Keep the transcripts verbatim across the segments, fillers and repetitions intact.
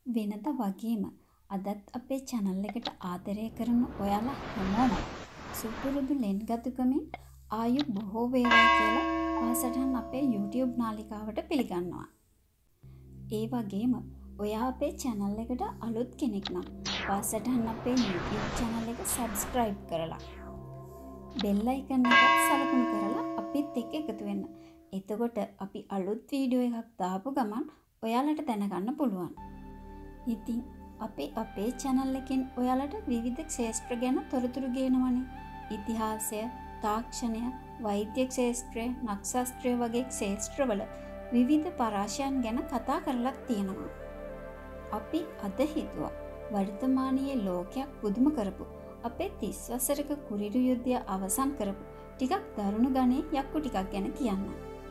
වෙනද වගේම අදත් අපේ channel එකට ආදරය කරන ඔයාලා හැමෝම සුපුරුදු ලෙන්ගතුකමින් ආයු බොහෝ වේවා කියලා වාසටහන් අපේ YouTube නාලිකාවට පිළිගන්නවා. ඒ වගේම ඔයා අපේ channel එකට අලුත් කෙනෙක් නම් වාසටහන් අපේ YouTube channel එක subscribe කරලා bell icon එකත් සලකුණු කරලා අපිත් එක්ක එකතු වෙන්න. එතකොට අපි අලුත් වීඩියෝ එකක් දාපු ගමන් ඔයාලට දැනගන්න පුළුවන්. ඉතින් අපි අපේ channel එකෙන් ඔයාලට විවිධ ක්ෂේත්‍ර ගැන තොරතුරු ගේනවනේ. ඉතිහාසය, තාක්ෂණය, වෛද්‍ය ක්ෂේත්‍රය, නක්ෂත්‍රය වගේ ක්ෂේත්‍රවල විවිධ පරාශයන් ගැන කතා කරලා තියෙනවා. අපි අද හිතුවා වර්තමානයේ ලෝකයක් පුදුම කරපු අපේ තිස් වසරක කුරිරු යුද්ධය අවසන් කරපු ටිකක් දරුණු ගණේ යක්කු ටිකක් ගැන කියන්න.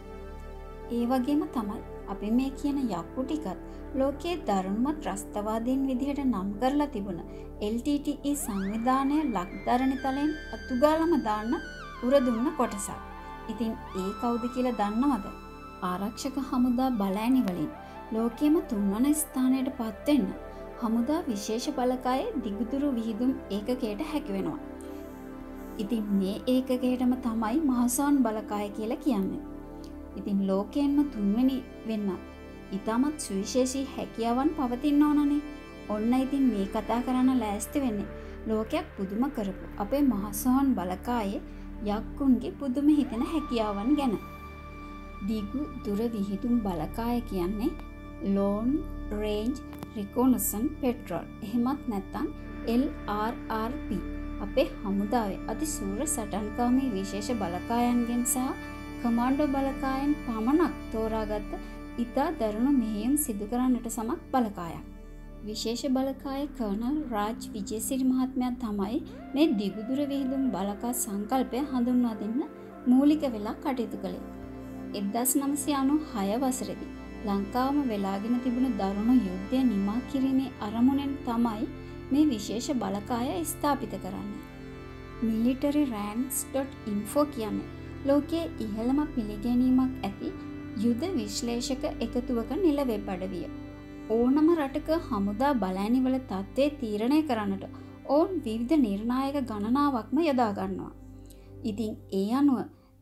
ඒ වගේම තමයි අපි මේ කියන යක්කු ටිකත් ලෝකයේ දරුණුම ත්‍රස්තවාදීන් විදිහට නම් කරලා තිබුණ එල් ටී ටී ඊ සංවිධානය ලක්දරණි තලයෙන් අතුගාලම දාන්න උරදුන්න කොටසක්. ඉතින් ඒ කවුද කියලා දන්නවද? ආරක්ෂක හමුදා බලෑනි වලින් ලෝකයේම තුන්වන ස්ථානයට පත් වෙන්න හමුදා විශේෂ බලකායේ දිගුදුරු විහිදුම් ඒකකයට හැකි වෙනවා. ඉතින් මේ ඒකකයටම තමයි මහසෝන් බලකාය කියලා කියන්නේ. ඉතින් ලෝකයෙන්ම තුන්වෙනි වෙන්නත් ඊටමත් සුවිශේෂී හැකියාවන් පවතින්න ඕනනේ. ඔන්න ඉතින් මේ කතා කරන්න ලෑස්ති වෙන්නේ ලෝකයක් පුදුම කරපු අපේ මහසෝන් බලකායේ යක්කුන්ගේ පුදුම හිතෙන හැකියාවන් ගැන. දිගු දුර විහිදුම් බලකාය කියන්නේ Long Range Reconnaissance Patrol. එහෙමත් නැත්නම් එල් ආර් ආර් පී. අපේ හමුදාවේ අතිසූර සටන්කාමී විශේෂ බලකායන්ගෙන් සහ කමාන්ඩෝ බලකායන් පමණක් තෝරාගත්ත ඉතා දරුණු මෙහෙයුම් සිදු කරන්නට සමත් බලකායක්. විශේෂ බලකාය කර්නල් රාජ් විජේසිරි මහත්මයා තමයි මේ දිගුදුර විහිදුම් බලකා සංකල්පය හඳුන්වා දෙන්න මූලික වෙලා කටයුතු කළේ. එක්දහස් නවසිය අනූහය වසරේදී ලංකාවම වෙලාගෙන තිබුණු දරුණු යුද්ධය නිමා කිරීමේ අරමුණෙන් තමයි මේ විශේෂ බලකාය ස්ථාපිත කරන්නේ. military ranks dot info කියන්නේ ලෝකයේ ඉහළම පිළිගැනීමක් ඇති යුද විශ්ලේෂක එකතුවක නිල වෙබ් අඩවිය. ඕනම රටක හමුදා බලෑනිවල තත්ත්වය තීරණය කරන්නට ඔවුන් විවිධ නිර්ණායක ගණනාවක්ම යොදා ගන්නවා. ඉතින් ඒ අනුව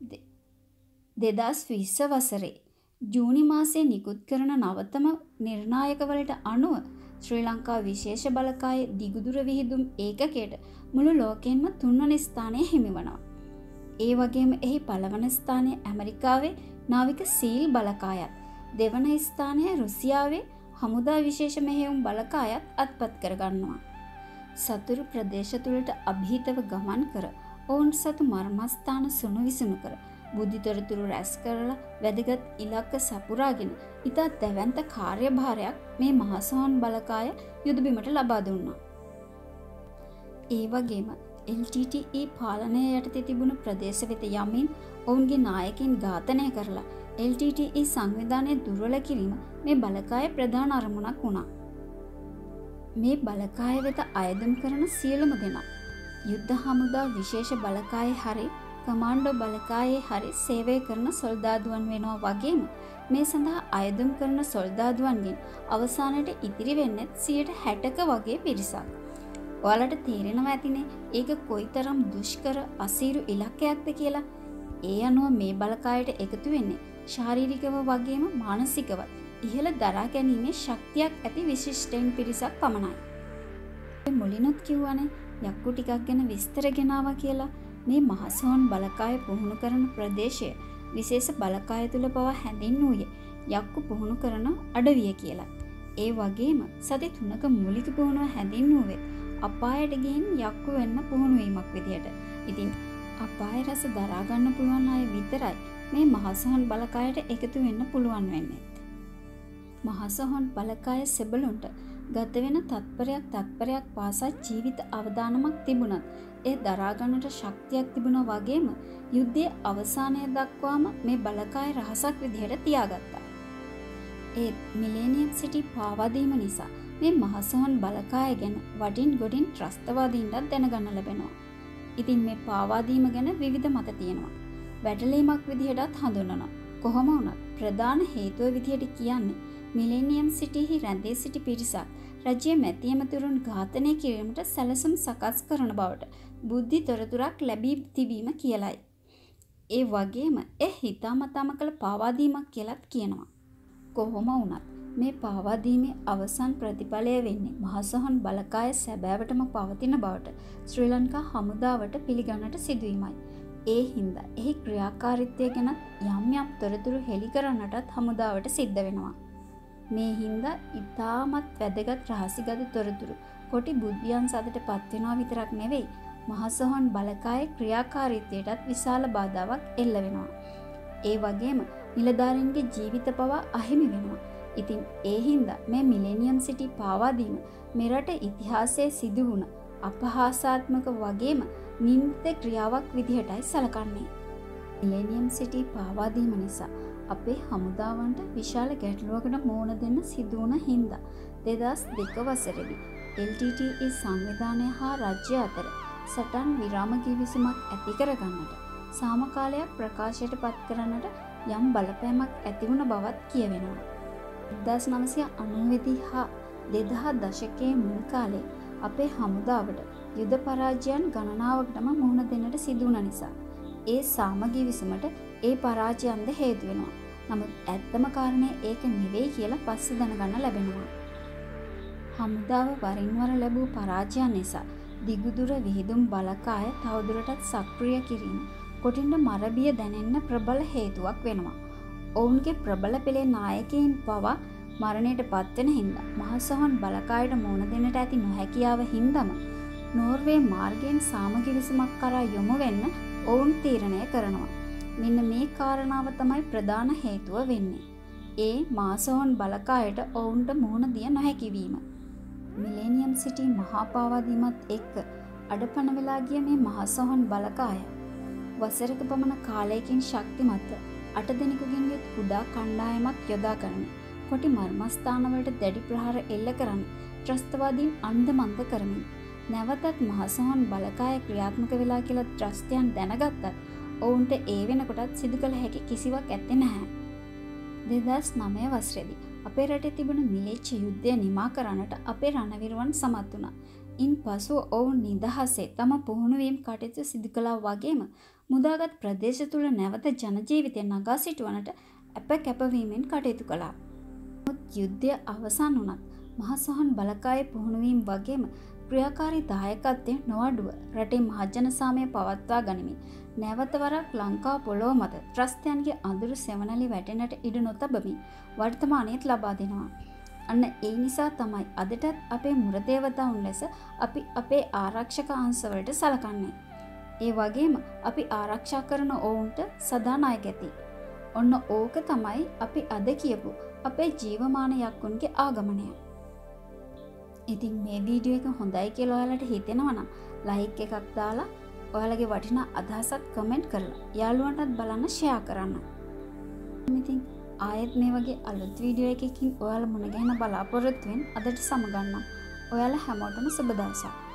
දෙදහස් විස්ස වසරේ ජූනි මාසයේ නිකුත් කරන නවතම නිර්ණායකවලට අනුව ශ්‍රී ලංකා විශේෂ බලකායේ දිගුදුර විහිදුම් ඒකකයට මුළු ලෝකයෙන්ම තුන්වන ස්ථානය හිමිවනවා. ඒ වගේම එහි පළවන ස්ථානය ඇමරිකාවේ නාවික සීල් බලකායත්, දෙවන ස්ථානය රුසියාවේ හමුදා විශේෂ මෙහෙයුම් බලකායත් අත්පත් කරගන්නවා. සතුරු ප්‍රදේශ තුළට අභීතව ගමන් කර ඔවුන් සතු මර්මස්ථාන සුණු විසුණු කර බුද්ධිතොරතුරු රැස් කරලා වැදගත් ඉලක්ක සපුරාගෙන ඉතා දැවැන්ත කාර්යභාරයක් මේ මහසෝන් බලකාය යුදබිමට ලබා දුන්නා. ඒ වගේම එල් ටී ටී ඊ පාලනය යටතේ තිබුණු ප්‍රදේශ වෙත යමින් ඔවුන්ගේ නායකින් ඝාතනය කරලා එල් ටී ටී ඊ සංවිධානය දුර්වල කිරීම මේ බලකාය ප්‍රධාන අරමුණක් වුණා. මේ බලකාය වෙත අයදුම් කරන සියලුම දෙනා යුද්ධ හමුදා විශේෂ බලකායේ හරි කමාන්ඩෝ බලකායේ හරි සේවය කරන සොල්දාදුවන් වෙනවා වගේම මේ සඳහා අයදුම් කරන සොල්දාදුවන්ගෙන් අවසානයට ඉතිරි වෙන්නේ සියයට හැටක වගේ පිරිසක්. ඔයාලට තේරෙනවා ඇතිනේ ඒක කොයිතරම් දුෂ්කර අසීරු ඉලක්කයක්ද කියලා. ඒ අනුව මේ බලකායට එකතු වෙන්නේ ශාරීරිකව වගේම මානසිකවත් ඉහළ දරා ගැනීමේ ශක්තියක් ඇති විශිෂ්ටයින් පිරිසක් පමණයි. මුලිනුත් කිව්වනේ යක්කු ටිකක් ගැන විස්තර ගෙනාවා කියලා. මේ මහසෝන් බලකාය පුහුණු කරන ප්‍රදේශය විශේෂ බලකාය තුල පවා හැඳින්වුවේ යක්කු පුහුණු කරන අඩවිය කියලා. ඒ වගේම සති තුනක මූලික පුහුණුව හැඳින්වුවේ අපායට ගිහින් යක්කු වෙන්න පුහුණු වීමක් විදියට. ඉතින් අපාය රස දරා ගන්න පුළුවන් අය විතරයි මේ මහසෝන් බලකායට එකතු වෙන්න පුළුවන් වෙන්නේ. මහසෝන් බලකාය සෙබළුන්ට ගත වෙන තත්පරයක් තත්පරයක් පාසා ජීවිත අවදානමක් තිබුණත් ඒ දරා ගන්නට ශක්තියක් තිබුණා වගේම යුද්ධයේ අවසානය දක්වාම මේ බලකාය රහසක් විදිහට තියාගත්තා. ඒ මිලේනියම් සිටි පාවා දීම නිසා මේ මහසෝන් බලකාය ගැන වටින් ගොඩින් ත්‍රස්තවාදීන්ට දැනගන්න ලැබෙනවා. ඉතින් මේ පාවා දීම ගැන විවිධ මත තියෙනවා. වැටලීමක් විදිහටත් හඳුන්වනවා. කොහොම වුණත් ප්‍රධාන හේතුව විදිහට කියන්නේ මිලේනියම් සිටිහි රැඳී සිටි පිරිසක් රජයේ මැති ඇමතිවරුන් ඝාතනය කිරීමට සැලසුම් සකස් කරන බවට බුද්ධි තොරතුරක් ලැබී තිබීම කියලයි. ඒ වගේම ඒ හිතාමතාම කළ පාවාදීමක් කියලත් කියනවා. කොහොම වුණත් මේ පාවාදීමේ අවසන් ප්‍රතිඵලය වෙන්නේ මහසොහොන් බලකාය සැබෑවටම පවතින බවට ශ්‍රී ලංකා හමුදාවට පිළිගන්නට සිදුවීමයි. ඒ හින්දා එහි ක්‍රියාකාරීත්වය ගැන යම් යම් තොරතුරු හෙළි කරන්නටත් හමුදාවට සිද්ධ වෙනවා. මේ හින්දා ඉතාමත් වැදගත් රහසිගත තොරතුරු කොටි බුද්ධියන් සදට පත් වෙනවා විතරක් නෙවෙයි මහසොහොන් බලකායේ ක්‍රියාකාරීත්වයටත් විශාල බාධාවක් එල්ල වෙනවා. ඒ වගේම නිලධාරීන්ගේ ජීවිත පවා අහිමි වෙනවා. ඉතින් ඒ හින්දා මේ මිලේනියම් සිටි පාවාදීම මෙරට ඉතිහාසයේ සිදු වුණ අපහාසාත්මක වගේම නින්දිත ක්‍රියාවක් විදිහටයි සැලකන්නේ. මිලේනියම් සිටි පාවාදීම නිසා අපේ හමුදාවන්ට විශාල ගැටලුවකට මුහුණ දෙන්න සිදු වුණ හින්දා දෙදහස් දෙක වසරේදී එල් ටී ටී ඊ සංවිධානය හා රජ්‍ය අතර සටන් විරාම කිවිසුමක් ඇති කරගන්නට සාමකාලයක් ප්‍රකාශයට පත් කරන්නට යම් බලපෑමක් ඇති වුණ බවත් කියවෙනවා. එක්දාස් නවසිය අනූවේදී හා දෙදහස් දශකයේ මුල් කාලේ අපේ හමුදාවට යුද පරාජයන් ගණනාවකටම මුහුණ දෙන්නට සිදු වුණ නිසා ඒ සාමගිවිසුමට ඒ පරාජයන්ද හේතු වෙනවා. නමුත් ඇත්තම කාරණය ඒක නෙවෙයි කියලා පස්සේ දැනගන්න ලැබෙනවා. හමුදාව වරින් වර ලැබූ පරාජයන් නිසා දිගුදුර විහිදුම් බලකාය තවදුරටත් සක්‍රිය කිරීම කොටින්ට මරබිය දැනෙන්න ප්‍රබල හේතුවක් වෙනවා. ඔවුන්ගේ ප්‍රබල පෙළේ නායකයින් පවා මරණයට පත්වෙන හින්දා මහසොහොන් බලකායට මුහුණ දෙන්නට ඇති නොහැකියාව හින්දම නෝර්වේ මාර්ගයෙන් සාමගිවිසුමක් කරා යොමු වෙන්න ඔවුන් තීරණය කරනවා. මෙන්න මේ කාරණාව තමයි ප්‍රධාන හේතුව වෙන්නේ. ඒ මහසොහොන් බලකායට ඔවුන්ට මුහුණ දිය නොහැකි වීම. මිලේනියම් සිටි මහා පාවාදීමත් එක්ක අඩපණ වෙලා ගිය මේ මහසොහොන් බලකාය වසරක පමණ කාලයකින් ශක්තිමත්ව අට දෙනෙකුගෙන් යුත් කුඩා කණ්ඩායමක් යොදා ගන්න කොටි මර්මස්ථානවලට දැඩි ප්‍රහාර එල්ල කරන්න ත්‍රස්තවාදීන් අන්දමන්ද කරමින් නැවතත් මහසොහොන් බලකාය ක්‍රියාත්මක වෙලා කියලා ත්‍රස්තයන් දැනගත්තත් ඔවුන්ට ඒ වෙනකොටත් සිදු කළ හැකි කිසිවක් ඇත්තේ නැහැ. දෙදහස් නවය වසරේදී අපේ රටේ තිබුණ මිලේච්ඡ යුද්ධය නිමා කරන්නට අපේ රණවිරුවන් සමත් වුණා. ඉන් පසුව ඔවුන් නිදහසේ තම පුහුණුවීම් කටයුතු සිදු කළා වගේම මුදාගත් ප්‍රදේශ තුළ නැවත ජනජීවිතය නගා සිටුවනට අප කැපවීමෙන් කටයුතු කළා. නමුත් යුද්ධය අවසන් වුණත් මහසොහොන් බලකායේ පුහුණුවීම් වගේම ක්‍රියාකාරී දායකත්වය නොඅඩුව රටේ මහජන සාමය පවත්වා ගනිමින් නැවත වරක් ලංකා පොළොව මත ත්‍රස්තයන්ගේ අඳුරු සෙවණැලි වැටෙන්නට ඉඩ නොතබමින් වර්තමානයේත් ලබා දෙනවා. අන්න ඒ නිසා තමයි අදටත් අපේ මුරදේවතාවුන් ලෙස අපි අපේ ආරක්ෂක අංශවලට සලකන්නේ. ඒ වගේම අපි ආරක්ෂා කරන ඔවුන්ට සදා නායක ඇති. ඔන්න ඕක තමයි අපි අද කියපු අපේ ජීවමාන යක්කුන්ගේ ආගමනය. ඉතින් මේ වීඩියෝ එක හොඳයි කියලා ඔයාලට හිතෙනවා නම් ලයික් එකක් දාලා ඔයාලගේ වටිනා අදහසත් කමෙන්ට් කරලා යාළුවන්ටත් බලන්න ෂෙයා කරන්න. ඉතින් ආයෙත් මේ වගේ අලුත් වීඩියෝ එකකින් ඔයාලා මුණ ගැහෙන බලාපොරොත්තු වෙන අදට සමගන්නම්. ඔයාලා හැමෝටම සුබ දවසක්.